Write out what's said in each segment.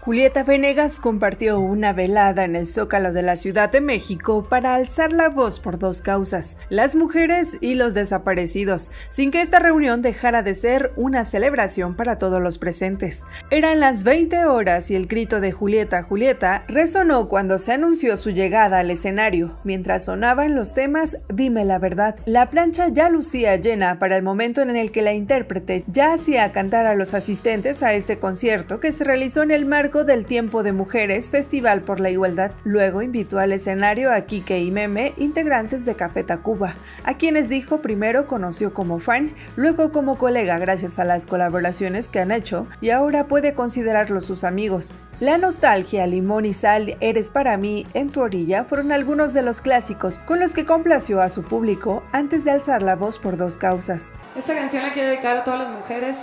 Julieta Venegas compartió una velada en el Zócalo de la Ciudad de México para alzar la voz por dos causas, las mujeres y los desaparecidos, sin que esta reunión dejara de ser una celebración para todos los presentes. Eran las 20 horas y el grito de Julieta, Julieta resonó cuando se anunció su llegada al escenario, mientras sonaban los temas Dime la verdad. La plancha ya lucía llena para el momento en el que la intérprete ya hacía cantar a los asistentes a este concierto que se realizó en el marco del Tiempo de Mujeres Festival por la Igualdad. Luego invitó al escenario a Quique y Meme, integrantes de Café Tacuba, a quienes dijo primero conoció como fan, luego como colega gracias a las colaboraciones que han hecho y ahora puede considerarlos sus amigos. La nostalgia, Limón y Sal, Eres para mí, En tu orilla fueron algunos de los clásicos con los que complació a su público antes de alzar la voz por dos causas. Esta canción la quiero dedicar a todas las mujeres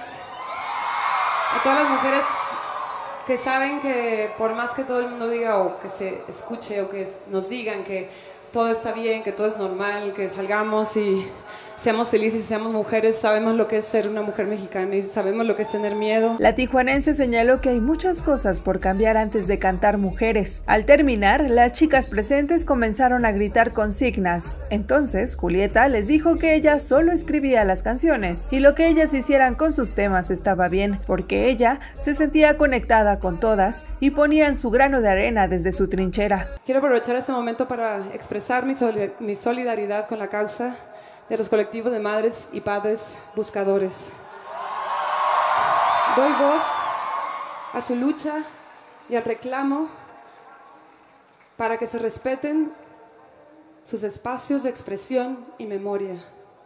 que saben que por más que todo el mundo diga o que se escuche o que nos digan que todo está bien, que todo es normal, que salgamos y seamos felices y seamos mujeres, sabemos lo que es ser una mujer mexicana y sabemos lo que es tener miedo. La tijuanense señaló que hay muchas cosas por cambiar antes de cantar Mujeres. Al terminar, las chicas presentes comenzaron a gritar consignas. Entonces, Julieta les dijo que ella solo escribía las canciones y lo que ellas hicieran con sus temas estaba bien, porque ella se sentía conectada con todas y ponían su grano de arena desde su trinchera. Quiero aprovechar este momento para expresar mi solidaridad con la causa de los colectivos de madres y padres buscadores. Doy voz a su lucha y al reclamo para que se respeten sus espacios de expresión y memoria.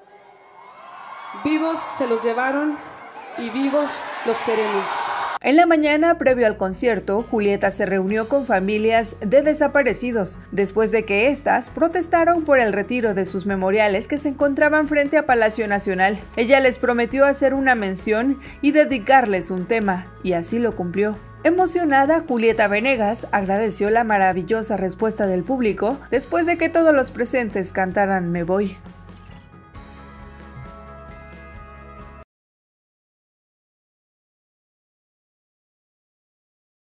Vivos se los llevaron y vivos los queremos. En la mañana, previo al concierto, Julieta se reunió con familias de desaparecidos, después de que éstas protestaron por el retiro de sus memoriales que se encontraban frente a Palacio Nacional. Ella les prometió hacer una mención y dedicarles un tema, y así lo cumplió. Emocionada, Julieta Venegas agradeció la maravillosa respuesta del público después de que todos los presentes cantaran Me voy.